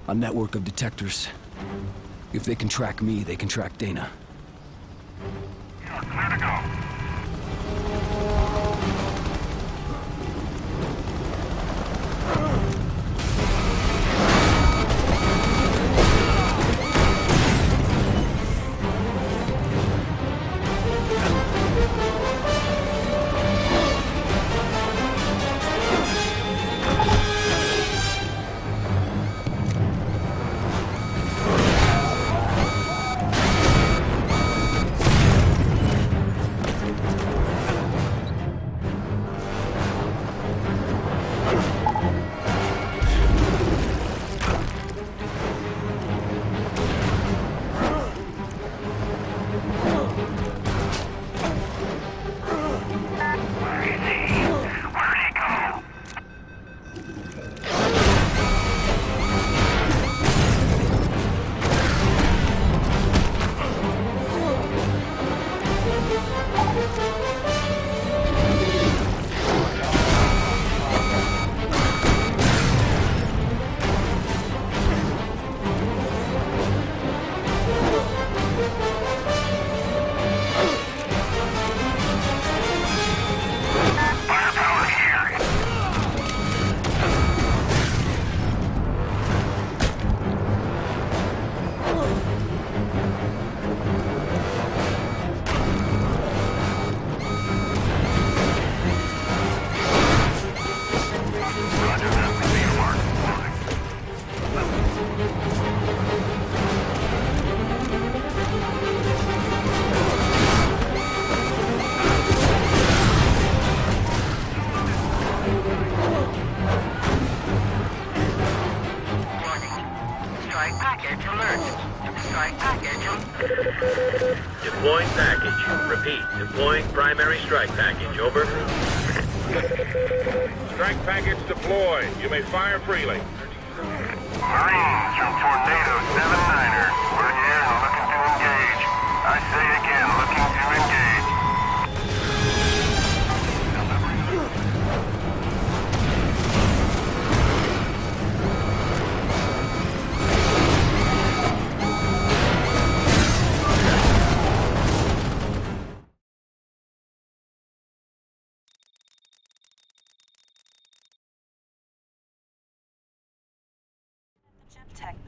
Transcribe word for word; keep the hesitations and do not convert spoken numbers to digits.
A network of detectors. If they can track me, they can track Dana. You're clear to go. Deploying package. Repeat, deploying primary strike package. Over. Strike package deployed. You may fire freely. Marines from Tornado seven niner. We're here and looking to engage. I say again, looking to engage. Tech